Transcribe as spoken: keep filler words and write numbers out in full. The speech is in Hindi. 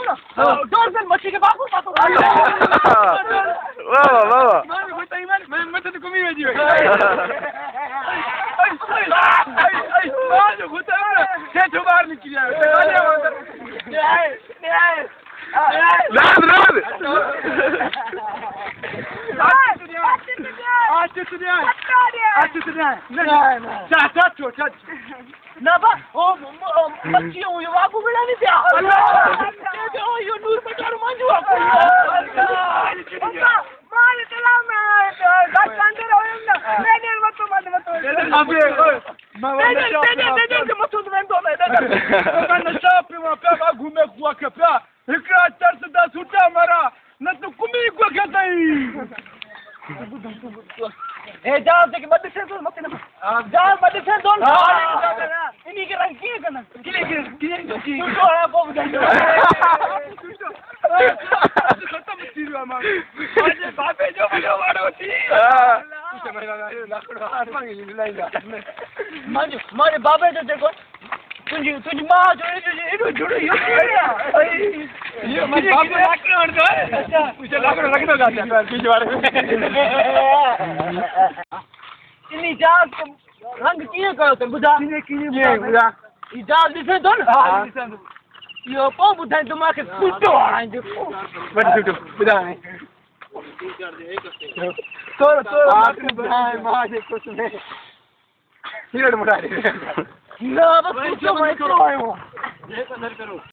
ना डोर से मच्छी के बाबू बात वाह वाह वाह मैं कोई तो ईमान मैं मैं तो कमी भेजी है मां जो घुटा से जो बाहर निकल जाए राज राज आज तो दिया आज तो दिया नहीं जा जा छोड़ जा ना बा ओ मच्छी ओ ये बाबू बिना नहीं दिया अल्लाह ये ओ ये नूर बचार मांजू मार चला मैं गाछ कांदे रहो ना मैंने मत मत मत अबे मैं वो मत मैं तो मैं मैं शॉप में पे घूमे कुआ के पे एकरा तरस दा छुटा मारा न तो कुमी को कहता ही ए जाओ देखिए मत से तो मत ना जाओ मत से दोन इन्हीं के रंग किए करना किए किए किए तू तो आ बहुत जाओ खत्म तीर मां आज बापे जो बनो वाड़ो थी तुझे मेरा लाकड़ो हाथ मांगी लाइला मारे मारे बापे जो देखो तुझी तुझी मां जो ये जुड़ो ये ये मेरे बाप ने लाकड़ो हट दो अच्छा मुझे लाकड़ो रख दो गाते हैं बीच वाले में इन्हीं जात रंग किए करो तुम बुझा किए किए बुझा ई जात दिसे दो ना हां दिसे दो यो पो बुधाई तुमा के कुटो आ जो बड़ कुटो बुधा नहीं तो तो आपने बुधाई मां जे कुछ नहीं हिरड़ मुड़ा दे ना बस कुछ मैं तो आयो ये अंदर करो